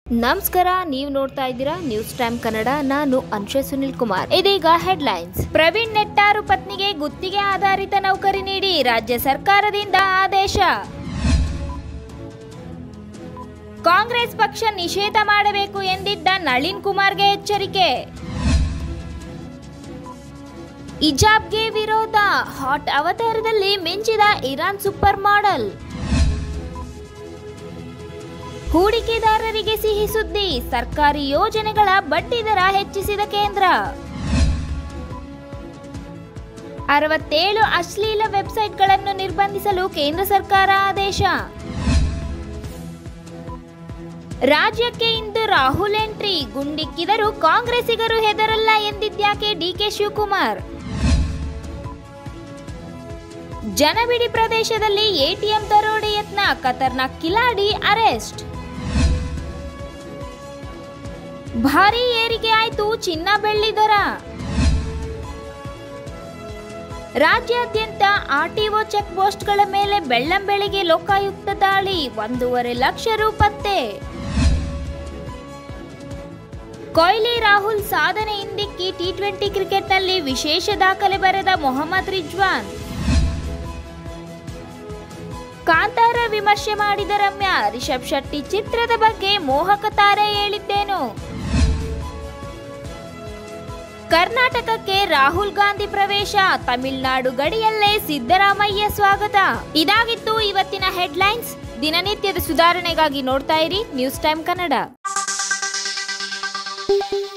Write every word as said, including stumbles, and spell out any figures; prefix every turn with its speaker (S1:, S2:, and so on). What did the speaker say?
S1: ನಮಸ್ಕಾರ, ನೀವು ನೋಡ್ತಾ ಇದ್ದೀರಾ ನ್ಯೂಸ್ ಟೈಮ್ ಕನ್ನಡ. ನಾನು ಅನ್ಶೆ ಸುನಿಲ್ ಕುಮಾರ್. ಇದೀಗ ಹೆಡ್ಲೈನ್ಸ್. ಪ್ರವೀಣ್ ನೆಟ್ಟಾರು ಪತ್ನಿಗೆ ಗುತ್ತಿಗೆ ಆಧಾರಿತ ನೌಕರಿ ನೀಡಿ ರಾಜ್ಯ ಸರ್ಕಾರದಿಂದ ಆದೇಶ. ಕಾಂಗ್ರೆಸ್ ಪಕ್ಷ ನಿಷೇಧ ಮಾಡಬೇಕು ಎಂದಿದ್ದ ನಳಿನ್ ಕುಮಾರ್ಗೆ ಎಚ್ಚರಿಕೆ. ಹಿಜಾಬ್ಗೆ ವಿರೋಧ, ಹಾಟ್ ಅವತಾರದಲ್ಲಿ ಮಿಂಚಿದ ಇರಾನ್ ಸೂಪರ್ ಮಾಡೆಲ್. ಹೂಡಿಕೆದಾರರಿಗೆ ಸಿಹಿ ಸುದ್ದಿ, ಸರ್ಕಾರಿ ಯೋಜನೆಗಳ ಬಡ್ಡಿ ದರ ಹೆಚ್ಚಿಸಿದ ಕೇಂದ್ರ. ಅರವತ್ತೇಳು ಅಶ್ಲೀಲ ವೆಬ್ಸೈಟ್ಗಳನ್ನು ನಿರ್ಬಂಧಿಸಲು ಕೇಂದ್ರ ಸರ್ಕಾರ ಆದೇಶ. ರಾಜ್ಯಕ್ಕೆ ಇಂದು ರಾಹುಲ್ ಎಂಟ್ರಿ, ಗುಂಡಿಕ್ಕಿದರೂ ಕಾಂಗ್ರೆಸ್ಸಿಗರು ಹೆದರಲ್ಲ ಎಂದಿದ್ಯಾಕೆ ಡಿಕೆ ಶಿವಕುಮಾರ್. ಜನಬಿಡಿ ಪ್ರದೇಶದಲ್ಲಿ ಎಟಿಎಂ ದರೋಡೆ ಯತ್ನ, ಖತರ್ನಾಕ್ ಕಿಲಾಡಿ ಅರೆಸ್ಟ್. ಭಾರೀ ಏರಿಕೆ ಆಯ್ತು ಚಿನ್ನ ಬೆಳ್ಳಿ ದರ. ರಾಜ್ಯಾದ್ಯಂತ ಆರ್ಟಿಒ ಚೆಕ್ ಪೋಸ್ಟ್ಗಳ ಮೇಲೆ ಬೆಳ್ಳಂಬೆಳಿಗ್ಗೆ ಲೋಕಾಯುಕ್ತ ದಾಳಿ, ಒಂದೂವರೆ ಲಕ್ಷ ರು ಪತ್ತೆ. ಕೊಹ್ಲಿ ರಾಹುಲ್ ಸಾಧನೆ ಹಿಂದಿಕ್ಕಿ ಟಿ ಟ್ವೆಂಟಿ ಕ್ರಿಕೆಟ್ನಲ್ಲಿ ವಿಶೇಷ ದಾಖಲೆ ಬರೆದ ಮೊಹಮ್ಮದ್ ರಿಜ್ವಾನ್. ಕಾಂತಾರ ವಿಮರ್ಶೆ ಮಾಡಿದ ರಮ್ಯಾ, ರಿಷಬ್ ಶೆಟ್ಟಿ ಚಿತ್ರದ ಬಗ್ಗೆ ಮೋಹಕ ತಾರೆ ಹೇಳಿದ್ದೇನು. ಕರ್ನಾಟಕಕ್ಕೆ ರಾಹುಲ್ ಗಾಂಧಿ ಪ್ರವೇಶ, ತಮಿಳುನಾಡು ಗಡಿಯಲ್ಲೇ ಸಿದ್ದರಾಮಯ್ಯ ಸ್ವಾಗತ. ಇದಾಗಿತ್ತು ಇವತ್ತಿನ ಹೆಡ್ಲೈನ್ಸ್. ದಿನನಿತ್ಯದ ಸುಧಾರಣೆಗಾಗಿ ನೋಡ್ತಾ ಇರಿ ನ್ಯೂಸ್ ಟೈಮ್ ಕನ್ನಡ.